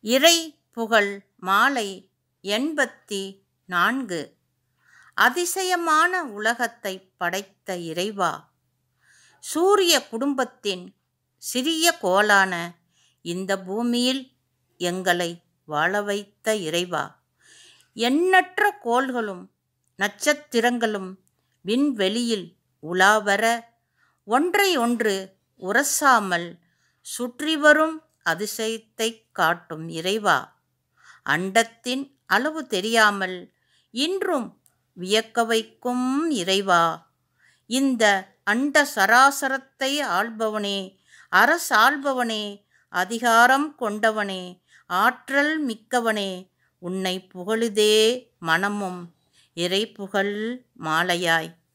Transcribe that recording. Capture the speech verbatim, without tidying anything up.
இறை புகழ் மாலை எண்பத்தி நான்கு. அதிசயமான உலகத்தை படைத்த இறைவா, சூரிய குடும்பத்தின் சிறிய கோளான இந்த பூமியில் எங்களை வாழ வைத்த இறைவா, எண்ணற்ற கோள்களும் நட்சத்திரங்களும் விண்வெளியில் உலாவர ஒன்றை ஒன்று உரசாமல் சுற்றி வரும் அதிசயத்தை காட்டும் இறைவா, அண்டத்தின் அளவு தெரியாமல் இன்றும் வியக்க வைக்கும் இறைவா, இந்த அண்ட சராசரத்தை ஆள்பவனே, அரசாள்பவனே, அதிகாரம் கொண்டவனே, ஆற்றல் மிக்கவனே, உன்னை புகழுதே மனமும் இறை புகழ் மாலையாய்.